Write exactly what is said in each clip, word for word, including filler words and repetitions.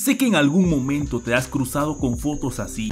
Sé que en algún momento te has cruzado con fotos así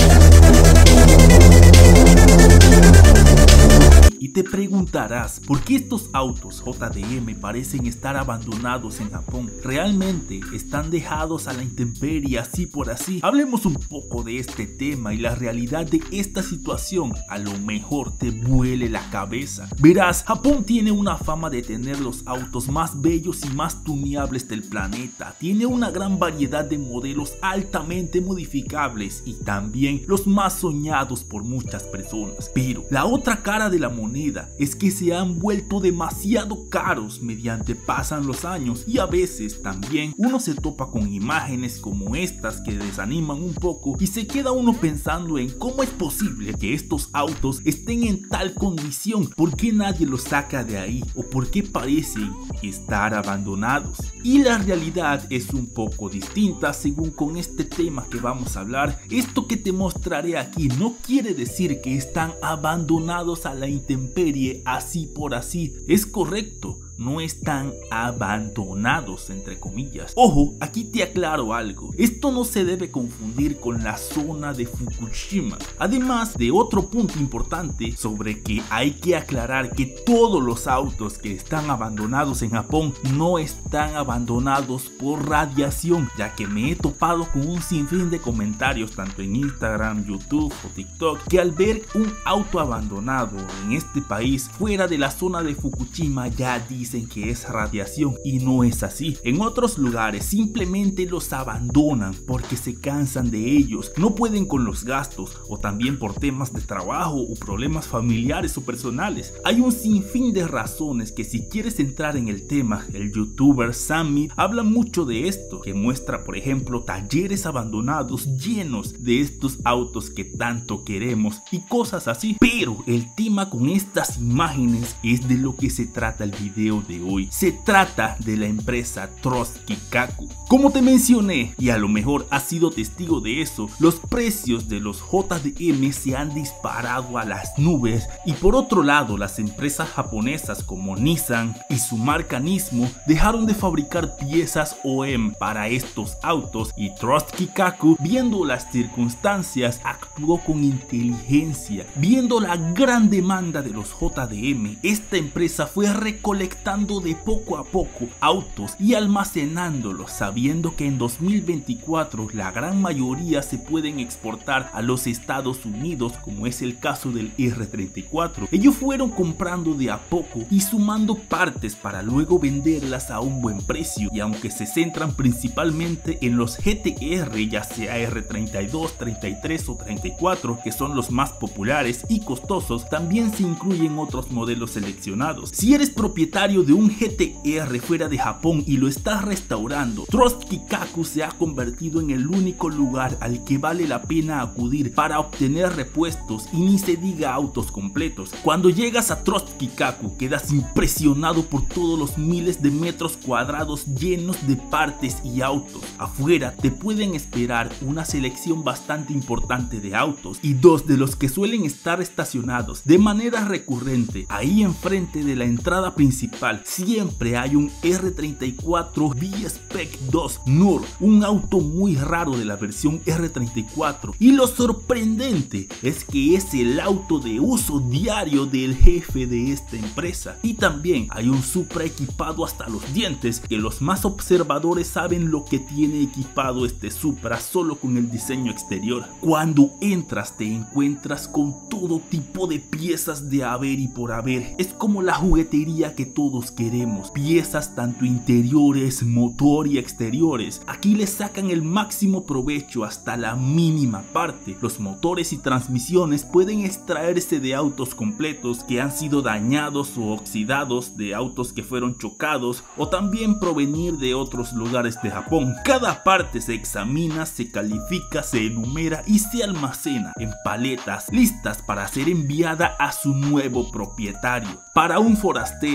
y te preguntarás por qué estos autos J D M parecen estar abandonados en Japón. ¿Realmente están dejados a la intemperie así por así? Hablemos un poco de este tema y la realidad de esta situación a lo mejor te vuele la cabeza. Verás, Japón tiene una fama de tener los autos más bellos y más tuneables del planeta. Tiene una gran variedad de modelos altamente modificables y también los más soñados por muchas personas. Pero la otra cara de la moneda es que se han vuelto demasiado caros mediante pasan los años, y a veces también uno se topa con imágenes como estas que desaniman un poco y se queda uno pensando en cómo es posible que estos autos estén en tal condición, por qué nadie los saca de ahí o por qué parecen estar abandonados. Y la realidad es un poco distinta según con este tema que vamos a hablar. Esto que te mostraré aquí no quiere decir que están abandonados a la intemperie así por así. Es correcto, no están abandonados entre comillas. Ojo, aquí te aclaro algo, esto no se debe confundir con la zona de Fukushima. Además de otro punto importante sobre que hay que aclarar que todos los autos que están abandonados en Japón no están abandonados por radiación, ya que me he topado con un sinfín de comentarios tanto en Instagram, YouTube o TikTok que al ver un auto abandonado en este país fuera de la zona de Fukushima ya dicen dicen que es radiación, y no es así. En otros lugares simplemente los abandonan porque se cansan de ellos, no pueden con los gastos o también por temas de trabajo o problemas familiares o personales. Hay un sinfín de razones que si quieres entrar en el tema, el youtuber Sammy habla mucho de esto, que muestra por ejemplo talleres abandonados llenos de estos autos que tanto queremos y cosas así. Pero el tema con estas imágenes es de lo que se trata el video de hoy. Se trata de la empresa Trust Kikaku. Como te mencioné, y a lo mejor has sido testigo de eso, los precios de los J D M se han disparado a las nubes, y por otro lado las empresas japonesas como Nissan y su marca Nismo dejaron de fabricar piezas O E M para estos autos, y Trust Kikaku, viendo las circunstancias, actuó con inteligencia. Viendo la gran demanda de los J D M, esta empresa fue recolectando de poco a poco autos y almacenándolos, sabiendo que en dos mil veinticuatro la gran mayoría se pueden exportar a los Estados Unidos, como es el caso del R treinta y cuatro. Ellos fueron comprando de a poco y sumando partes para luego venderlas a un buen precio, y aunque se centran principalmente en los G T R, ya sea R treinta y dos, treinta y tres o treinta y cuatro, que son los más populares y costosos, también se incluyen otros modelos seleccionados. Si eres propietario de un G T R fuera de Japón y lo estás restaurando, Trust Kikaku se ha convertido en el único lugar al que vale la pena acudir para obtener repuestos, y ni se diga autos completos. Cuando llegas a Trust Kikaku quedas impresionado por todos los miles de metros cuadrados llenos de partes y autos. Afuera te pueden esperar una selección bastante importante de autos, y dos de los que suelen estar estacionados de manera recurrente ahí enfrente de la entrada principal siempre hay un R treinta y cuatro V-Spec dos N U R, un auto muy raro de la versión R treinta y cuatro, y lo sorprendente es que es el auto de uso diario del jefe de esta empresa. Y también hay un Supra equipado hasta los dientes, que los más observadores saben lo que tiene equipado este Supra solo con el diseño exterior. Cuando entras te encuentras con todo tipo de piezas de haber y por haber. Es como la juguetería que todos queremos, piezas tanto interiores, motor y exteriores. Aquí le sacan el máximo provecho hasta la mínima parte. Los motores y transmisiones pueden extraerse de autos completos que han sido dañados o oxidados, de autos que fueron chocados, o también provenir de otros lugares de Japón. Cada parte se examina, se califica, se enumera y se almacena en paletas listas para ser enviada a su nuevo propietario. Para un forastero o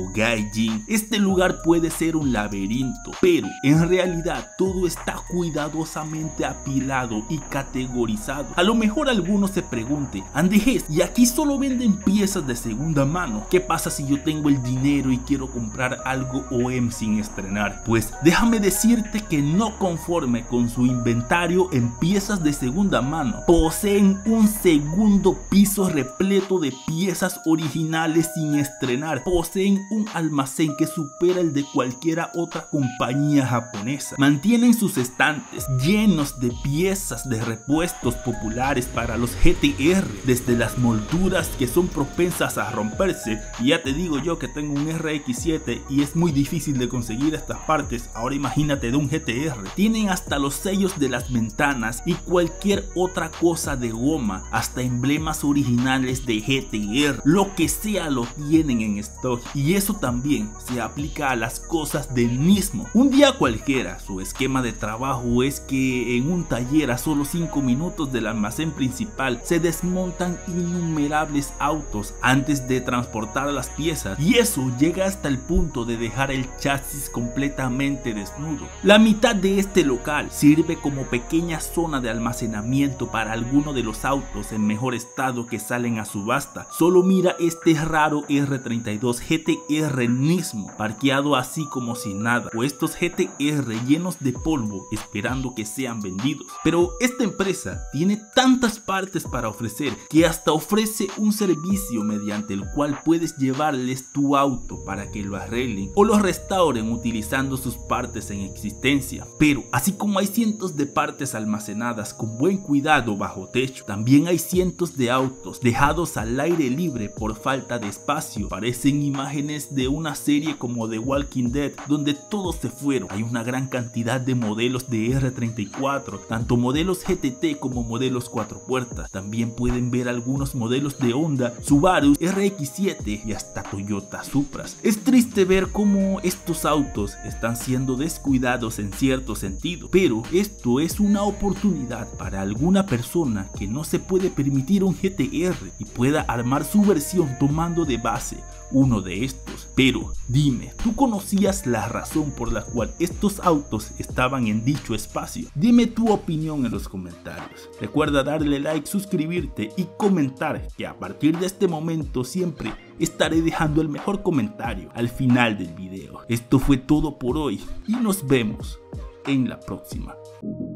o Gaijin. Este lugar puede ser un laberinto, pero en realidad todo está cuidadosamente apilado y categorizado. A lo mejor algunos se pregunten, Andejés, ¿y aquí solo venden piezas de segunda mano? ¿Qué pasa si yo tengo el dinero y quiero comprar algo O E M sin estrenar? Pues déjame decirte que no conforme con su inventario en piezas de segunda mano, poseen un segundo piso repleto de piezas originales sin estrenar. Poseen un almacén que supera el de cualquiera otra compañía japonesa. Mantienen sus estantes llenos de piezas de repuestos populares para los G T R, desde las molduras que son propensas a romperse, y ya te digo yo que tengo un R X siete y es muy difícil de conseguir estas partes, ahora imagínate de un G T R. Tienen hasta los sellos de las ventanas y cualquier otra cosa de goma, hasta emblemas originales de G T R, lo que sea lo tienen en stock, y eso también se aplica a las cosas del mismo. Un día cualquiera, su esquema de trabajo es que en un taller a solo cinco minutos del almacén principal se desmontan innumerables autos antes de transportar las piezas, y eso llega hasta el punto de dejar el chasis completamente desnudo. La mitad de este local sirve como pequeña zona de almacenamiento para alguno de los autos en mejor estado que salen a subasta. Solo mira este raro R treinta y dos G T R Nismo parqueado así como si nada, o estos G T R llenos de polvo esperando que sean vendidos. Pero esta empresa tiene tantas partes para ofrecer que hasta ofrece un servicio mediante el cual puedes llevarles tu auto para que lo arreglen o lo restauren utilizando sus partes en existencia. Pero así como hay cientos de partes almacenadas con buen cuidado bajo techo, también hay cientos de autos dejados al aire libre por falta de espacio. Parecen imágenes de una serie como The Walking Dead, donde todos se fueron. Hay una gran cantidad de modelos de R treinta y cuatro, tanto modelos G T T como modelos cuatro puertas. También pueden ver algunos modelos de Honda, Subaru, R X siete y hasta Toyota Supras. Es triste ver cómo estos autos están siendo descuidados en cierto sentido, pero esto es una oportunidad para alguna persona que no se puede permitir un G T R y pueda armar su versión tomando de base uno de estos. Pero dime, ¿tú conocías la razón por la cual estos autos estaban en dicho espacio? Dime tu opinión en los comentarios. Recuerda darle like, suscribirte y comentar, que a partir de este momento siempre estaré dejando el mejor comentario al final del video. Esto fue todo por hoy y nos vemos en la próxima.